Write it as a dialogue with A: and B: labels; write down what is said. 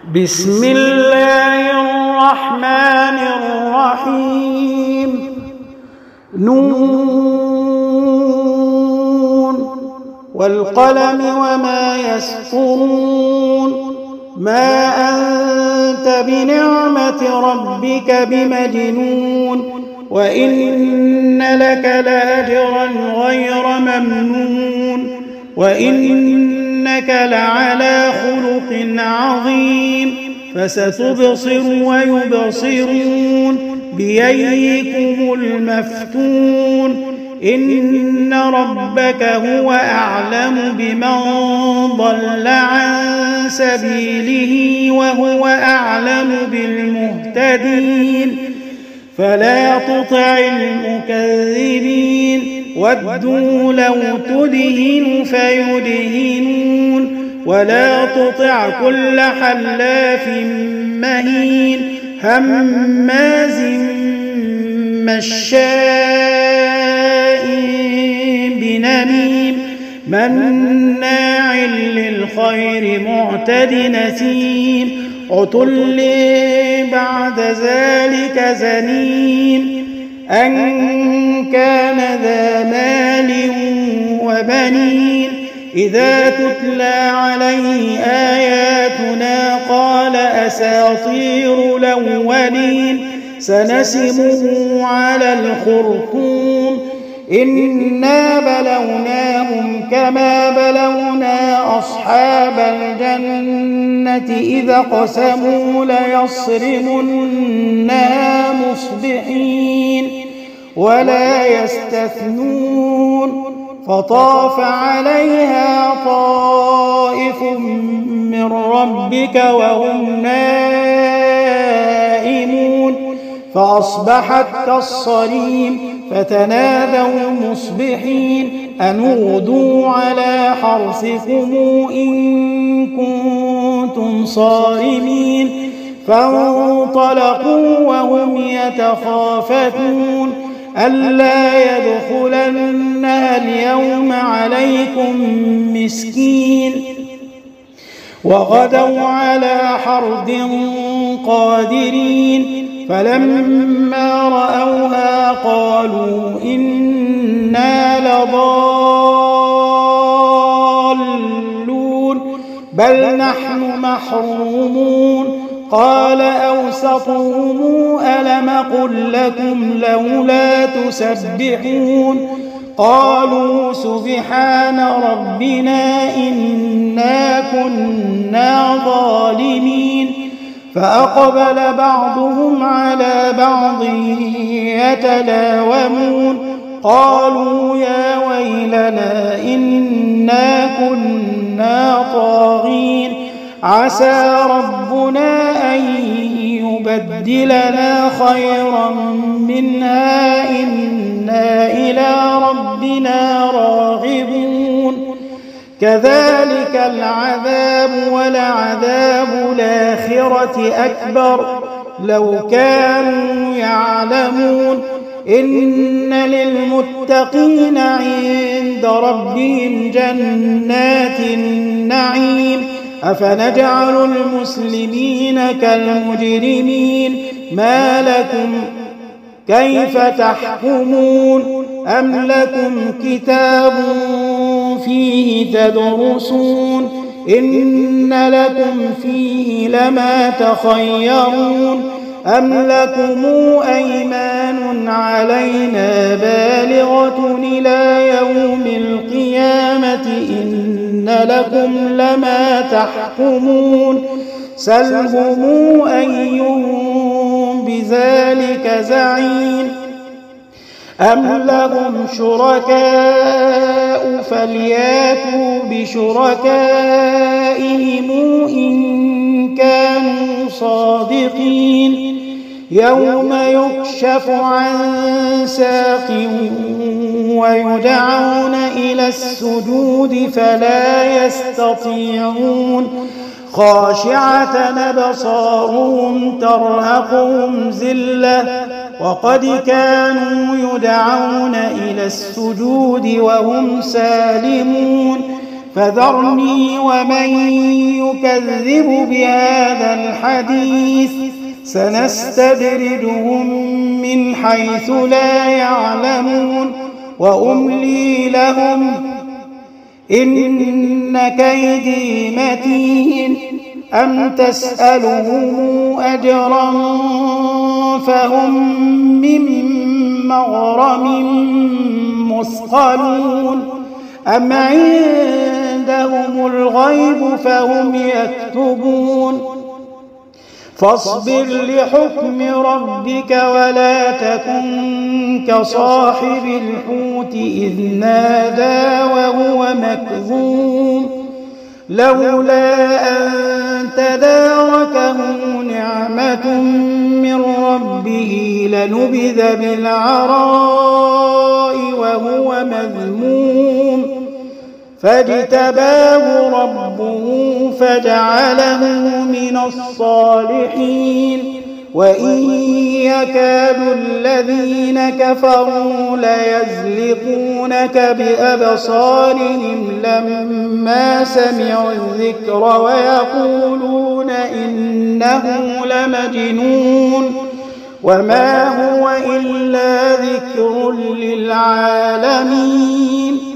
A: بسم الله الرحمن الرحيم. نون والقلم وما يسطرون. ما أنت بنعمة ربك بمجنون وإن لك لأجرا غير ممنون وإنك لعلى خلق عظيم. فستبصر ويبصرون بأيكم المفتون. إن ربك هو أعلم بمن ضل عن سبيله وهو أعلم بالمهتدين. فلا تطع المكذبين ودوا لو تدهن فيدهنون ولا تطع كل حلاف مهين هماز مشاء بنميم مناع للخير معتد نسيم عتل بعد ذلك زنيم أن كان ذا مال وبنين. إذا تتلى عليه آياتنا قال أساطير الأولين. سنسمه على الخرطوم. إنا بلوناهم كما بلونا أصحاب الجنة إذا قسموا ليصرمنها مصبحين ولا يستثنون. فطاف عليها طائف من ربك وهم نائمون فأصبحت كالصريم. فتنادوا مصبحين أن اغدوا على حرثكم إن كنتم صارمين. فانطلقوا وهم يتخافتون ألا يدخلنها اليوم عليكم مسكين. وغدوا على حرد قادرين. فلما رأوها قالوا إنا لضالون بل نحن محرومون. قال أوسطهم ألم قل لكم لولا تسبحون. قالوا سبحان ربنا إنا كنا ظالمين. فأقبل بعضهم على بعض يتلاومون قالوا يا ويلنا إنا كنا طاغين. عسى ربنا أن يبدلنا خيرا منها إنا إلى ربنا راغبون. كذلك العذاب ولعذاب الآخرة أكبر لو كانوا يعلمون. إن للمتقين عند ربهم جنات النعيم. أفنجعل المسلمين كالمجرمين ما لكم كيف تحكمون. أم لكم كتاب فيه تدرسون إن لكم فيه لما تخيرون. أم لكم أيمان علينا بالغة إلى يوم القيامة إن لكم لما تحكمون. سلهم أيهم بذلك زعيم. أم لهم شركاء فلياتوا بشركائهم إن كانوا صادقين. يوم يكشف عن ساق ويدعون إلى السجود فلا يستطيعون. خاشعة أبصارهم ترهقهم ذلة وقد كانوا يدعون إلى السجود وهم سالمون. فذرني ومن يكذب بهذا الحديث سنستدرجهم من حيث لا يعلمون وأملي لهم إن كيدي متين أم تسألهم أجرا فهم من مغرم مثقلون أم عندهم الغيب فهم يكتبون فاصبر لحكم ربك ولا تكن كصاحب الحوت إذ نادى وهو مكظوم لولا أن تداركه نعمة من ربه لنبذ بالعراء وهو مذموم فاجتباه ربه فجعله من الصالحين وإن يكاد الذين كفروا ليزلقونك بأبصارهم لما سمعوا الذكر ويقولون إنه لمجنون وما هو إلا ذكر للعالمين